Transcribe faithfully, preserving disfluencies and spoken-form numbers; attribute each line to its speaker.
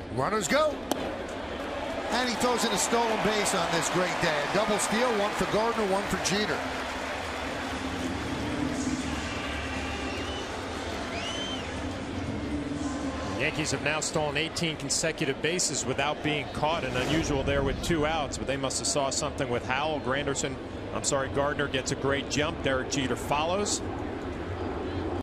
Speaker 1: Runners go.
Speaker 2: And he throws in a stolen base on this great day. A double steal, one for Gardner, one for Jeter.
Speaker 3: The Yankees have now stolen eighteen consecutive bases without being caught, and unusual there with two outs, but they must have saw something with Howell. Granderson, I'm sorry, Gardner gets a great jump. Derek Jeter follows.